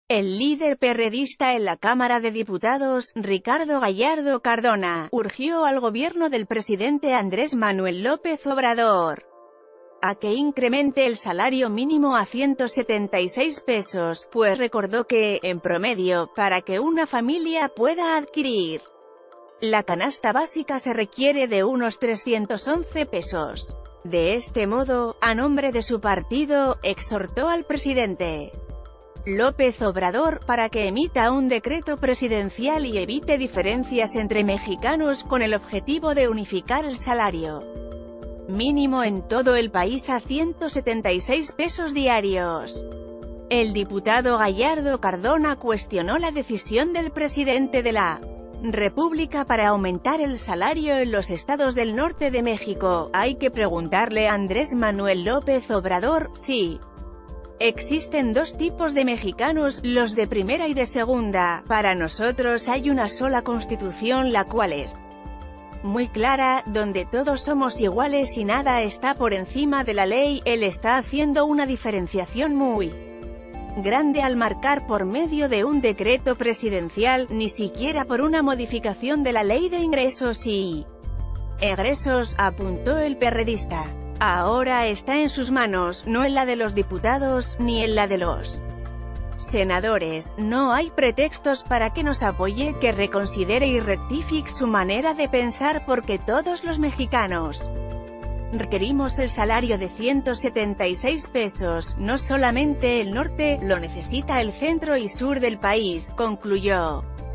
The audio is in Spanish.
El líder perredista en la Cámara de Diputados, Ricardo Gallardo Cardona, urgió al gobierno del presidente Andrés Manuel López Obrador a que incremente el salario mínimo a 176 pesos, pues recordó que, en promedio, para que una familia pueda adquirir la canasta básica se requiere de unos 311 pesos. De este modo, a nombre de su partido, exhortó al presidente López Obrador para que emita un decreto presidencial y evite diferencias entre mexicanos con el objetivo de unificar el salario mínimo en todo el país a 176 pesos diarios. El diputado Gallardo Cardona cuestionó la decisión del presidente de la República para aumentar el salario en los estados del norte de México. Hay que preguntarle a Andrés Manuel López Obrador, si existen dos tipos de mexicanos, los de primera y de segunda. Para nosotros hay una sola constitución, la cual es muy clara, donde todos somos iguales y nada está por encima de la ley. Él está haciendo una diferenciación muy grande al marcar por medio de un decreto presidencial, ni siquiera por una modificación de la ley de ingresos y egresos, apuntó el perredista. Ahora está en sus manos, no en la de los diputados, ni en la de los senadores. No hay pretextos para que nos apoye, que reconsidere y rectifique su manera de pensar, porque todos los mexicanos requerimos el salario de 176 pesos, no solamente el norte, lo necesita el centro y sur del país, concluyó.